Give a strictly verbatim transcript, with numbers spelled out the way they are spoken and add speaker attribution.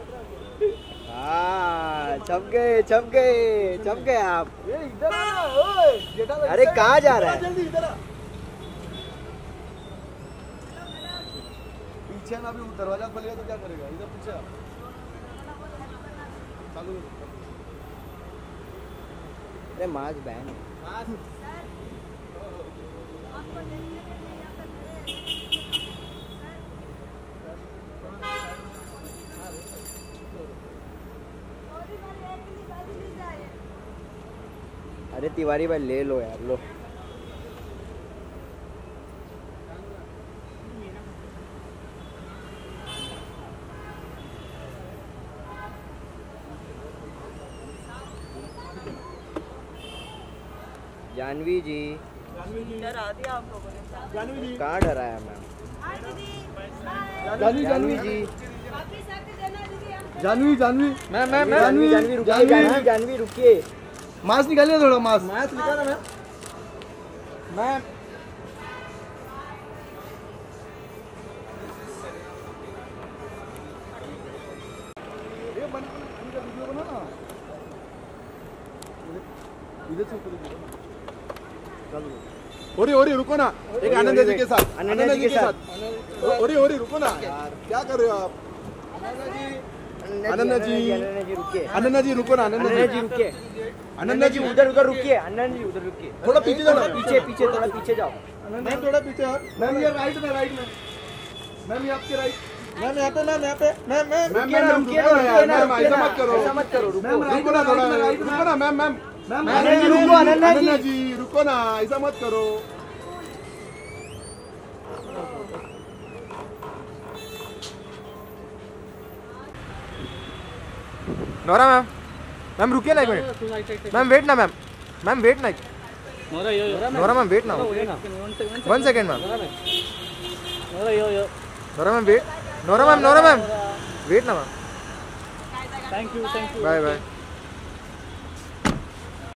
Speaker 1: हाँ छप गए छप गए छप गए आप।
Speaker 2: इधर आना, ओए जेठा।
Speaker 1: अरे कहाँ जा रहा है?
Speaker 2: जल्दी इधर आ। पीछे ना, अभी दरवाजा खोलेगा तो क्या करेगा? इधर पीछे आ। चालू।
Speaker 1: अरे मास्क बैन है। अरे तिवारी भाई ले लो यार, लो। जानवी जी
Speaker 3: डरा दिया आप लोगों ने।
Speaker 2: जानवी जी
Speaker 1: कहाँ डराया ma'am?
Speaker 2: Janhvi
Speaker 1: Janhvi ji
Speaker 2: Janhvi Janhvi
Speaker 1: ma'am ma'am Janhvi Janhvi रुकिए जानवी जानवी रुकिए।
Speaker 2: मास्क निकालिए थोड़ा। मास्क
Speaker 1: मास्क निकालो मैम। मैम
Speaker 2: ये बन इधर वीडियो बना ना। इधर से ऊपर चलो। ओरी ओरी रुको ना, एक आनंद जी के साथ।
Speaker 1: आनंद जी के साथ
Speaker 2: ओरी ओरी रुको ना, क्या कर रहे हो आप?
Speaker 1: आनंद जी
Speaker 2: आनंद जी
Speaker 1: आनंद जी रुकिए।
Speaker 2: आनंद जी रुको ना। आनंद
Speaker 1: आनंद जी रुकिए। आनंद जी उधर उधर रुकिए। आनंद जी उधर रुकिए।
Speaker 2: थोड़ा पीछे जाओ।
Speaker 1: पीछे पीछे थोड़ा पीछे जाओ।
Speaker 2: मैम थोड़ा पीछे। मैम ये राइट में राइट में मैम ये आपके राइट। मैम यहाँ पे मैम यहाँ पे मैम मैम
Speaker 1: रुकिए ना रुकिए ना
Speaker 2: मैम ऐसा मत करो।
Speaker 1: ऐसा मत करो। रुको
Speaker 2: रुको ना थोड़ा। रुको ना मैम मैम
Speaker 1: आनंद जी रुको। आनंद जी
Speaker 2: जी रुको ना, ऐसा मत करो।
Speaker 4: नोरा मैम मैम रुकिए ना एक मिनट। मैम वेट ना मैम मैम वेट ना। नोरा मैम वेट ना। One second ma'am. Nora ma'am wait. Nora ma'am Nora ma'am wait ना ma'am.
Speaker 3: Thank you thank you.
Speaker 4: Bye bye.